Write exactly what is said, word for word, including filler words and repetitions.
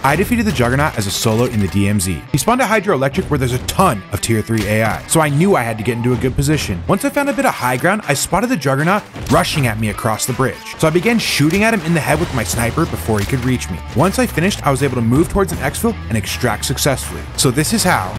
I defeated the Juggernaut as a solo in the D M Z. He spawned at Hydroelectric where there's a ton of tier three A I, so I knew I had to get into a good position. Once I found a bit of high ground, I spotted the Juggernaut rushing at me across the bridge, so I began shooting at him in the head with my sniper before he could reach me. Once I finished, I was able to move towards an exfil and extract successfully. So this is how